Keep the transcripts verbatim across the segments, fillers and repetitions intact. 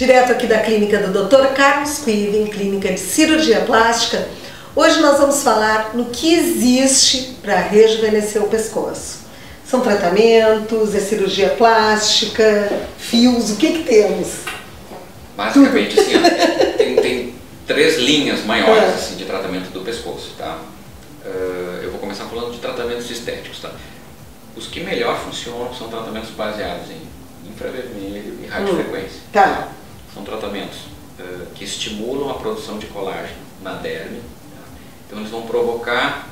Direto aqui da clínica do doutor Carlos Quiven, clínica de cirurgia plástica. Hoje nós vamos falar no que existe para rejuvenescer o pescoço. São tratamentos, é cirurgia plástica, fios, o que que temos? Basicamente, assim, ó, tem, tem três linhas maiores assim, de tratamento do pescoço, tá? Uh, eu vou começar falando de tratamentos estéticos, tá? Os que melhor funcionam são tratamentos baseados em infravermelho e radiofrequência. Hum, tá. São tratamentos uh, que estimulam a produção de colágeno na derme. Tá? Então eles vão provocar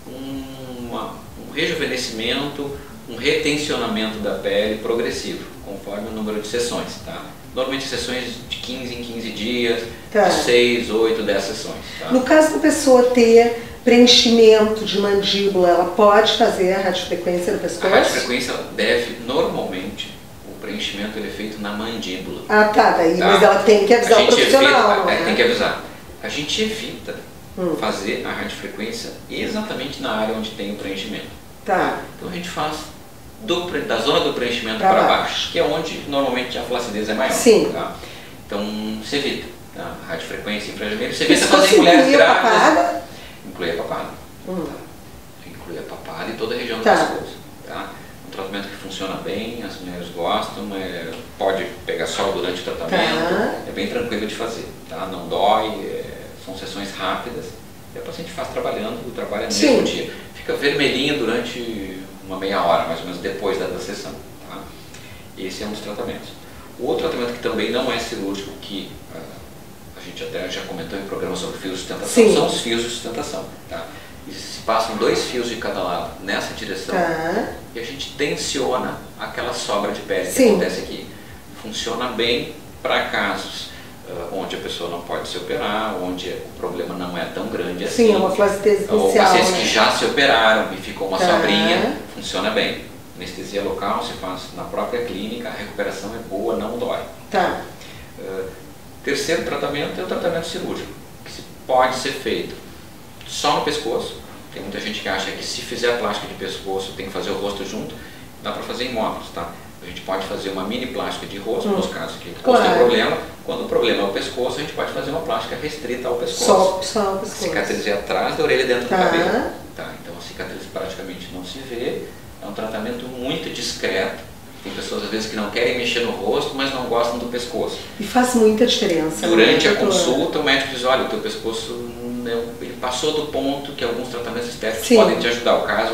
um, uma, um rejuvenescimento, um retencionamento da pele progressivo, conforme o número de sessões. Tá? Normalmente sessões de quinze em quinze dias, tá. seis, oito, dez sessões. Tá? No caso da pessoa ter preenchimento de mandíbula, ela pode fazer a radiofrequência no pescoço? A radiofrequência deve, normalmente, o preenchimento ele é feito na mandíbula. Ah, tá, daí, tá? Mas ela tem que avisar o profissional, evita, não é, é? Tem que avisar. A gente evita hum. fazer a radiofrequência exatamente na área onde tem o preenchimento. Tá. Então a gente faz do, da zona do preenchimento pra para baixo. baixo, que é onde normalmente a flacidez é maior. Sim. Tá? Então se evita. Tá? A radiofrequência infravermelho, você evita fazer em mulheres grávidas. Papada? Inclui a papada. Hum. Tá? Inclui a papada e toda a região do tá. pescoço. Tá? Um tratamento que funciona bem, as mulheres gostam, é, pode pegar sol durante o tratamento, tá. é bem tranquilo de fazer, tá? Não dói, é, são sessões rápidas e a paciente faz trabalhando, o trabalho é no mesmo dia. Fica vermelhinha durante uma meia hora, mais ou menos, depois da, da sessão. Tá? Esse é um dos tratamentos. O outro tratamento que também não é cirúrgico, que uh, a gente até já comentou em programa sobre fios de sustentação, Sim. são os fios de sustentação. Tá? E se passam dois fios de cada lado nessa direção tá. e a gente tensiona aquela sobra de pele que Sim. acontece aqui. Funciona bem para casos uh, onde a pessoa não pode se operar, onde o problema não é tão grande assim. Sim, é uma flacidez inicial. Ou pacientes né? que já se operaram e ficou uma tá. sobrinha, funciona bem. Anestesia local se faz na própria clínica, a recuperação é boa, não dói. Tá. Uh, terceiro tratamento é o tratamento cirúrgico, que pode ser feito só no pescoço. Tem muita gente que acha que se fizer a plástica de pescoço tem que fazer o rosto junto. Dá para fazer em módulos, tá? A gente pode fazer uma mini plástica de rosto, hum. nos casos que o rosto claro. tem problema. Quando o problema é o pescoço, a gente pode fazer uma plástica restrita ao pescoço. Só, só o pescoço. A cicatriz é atrás da orelha, dentro tá. do cabelo. Tá? Então a cicatriz praticamente não se vê. É um tratamento muito discreto. Tem pessoas às vezes que não querem mexer no rosto, mas não gostam do pescoço. E faz muita diferença. Durante né, a consulta, o médico diz, olha, o teu pescoço ele passou do ponto que alguns tratamentos estéticos Sim. podem te ajudar. O caso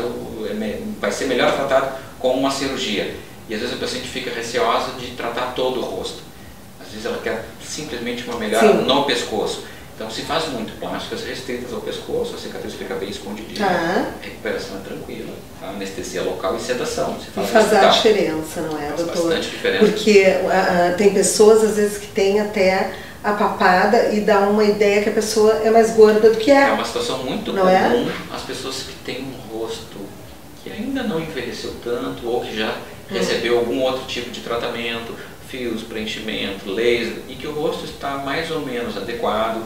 vai ser melhor tratado com uma cirurgia. E às vezes a paciente fica receosa de tratar todo o rosto. Às vezes ela quer simplesmente uma melhora Sim. no pescoço. Então se faz muito plásticas restritas ao pescoço, a cicatriz fica bem escondidinha, tá. a recuperação é tranquila, tá? Anestesia local e sedação. Se faz e faz a diferença, não é, faz doutor? Bastante diferença. Porque uh, tem pessoas às vezes que têm até a papada e dá uma ideia que a pessoa é mais gorda do que é. É uma situação muito não comum, é? as pessoas que têm um rosto que ainda não envelheceu tanto ou que já hum. recebeu algum outro tipo de tratamento, fios, preenchimento, laser, e que o rosto está mais ou menos adequado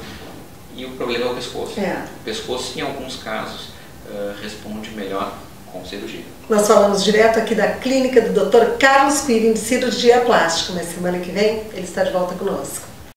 e o problema é o pescoço. É. O pescoço, em alguns casos, uh, responde melhor com cirurgia. Nós falamos direto aqui da clínica do doutor Carlos Quiven de cirurgia plástica, mas semana que vem ele está de volta conosco.